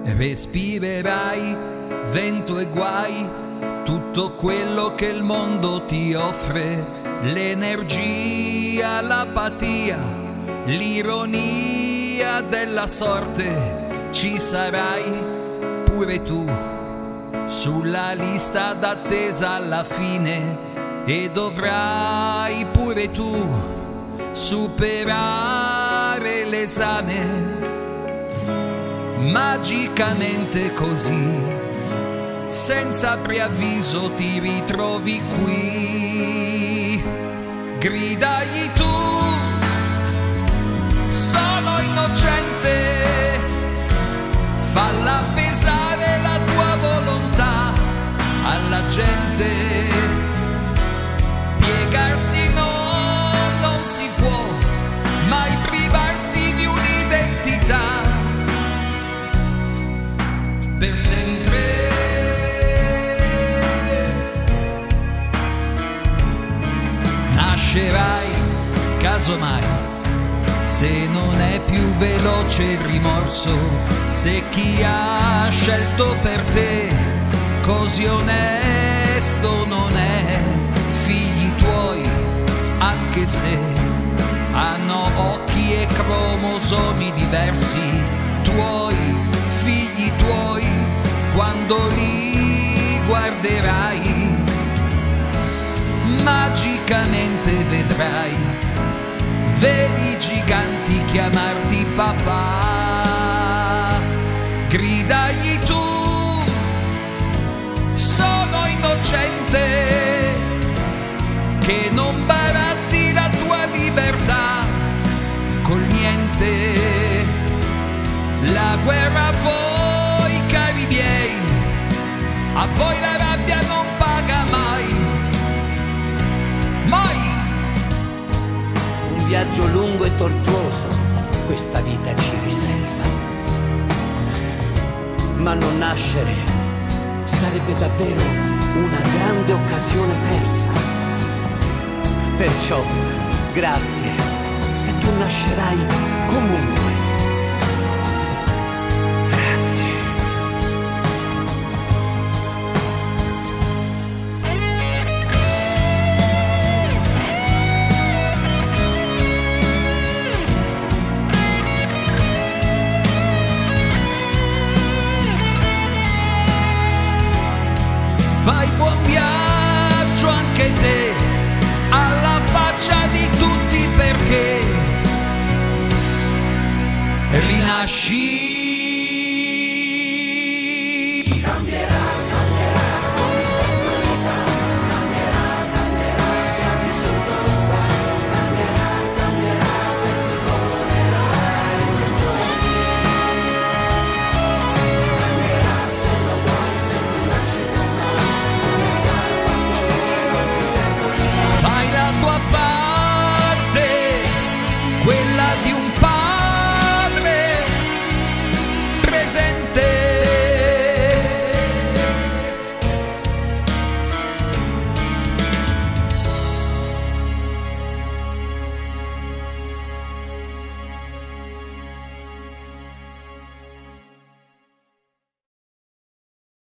respirerai vento e guai, tutto quello che il mondo ti offre, l'energia, l'apatia, l'ironia della sorte, ci sarai pure tu sulla lista d'attesa alla fine, e dovrai pure tu superare l'esame. Magicamente così, senza preavviso ti ritrovi qui. Gridagli tu, sono innocente, falla pesare la tua volontà alla gente. Piegarsi non si può mai privarsi di un'identità. Per sempre nascerai, casomai, se non è più veloce il rimorso, se chi ha scelto per te così onesto non è. Figli tuoi, anche se hanno occhi e cromosomi diversi, tuoi figli tuoi, quando li guarderai, magicamente vedrai veri giganti chiamarti papà. Gridagli tu, sono innocente, che non baratti la tua libertà col niente. La guerra a voi, cari miei, a voi la rabbia non paga mai, mai. Un viaggio lungo e tortuoso questa vita ci riserva, ma non nascere sarebbe davvero una grande occasione persa. Perciò, grazie, se tu nascerai comunque. Fai buon viaggio anche te, alla faccia di tutti, perché rinasci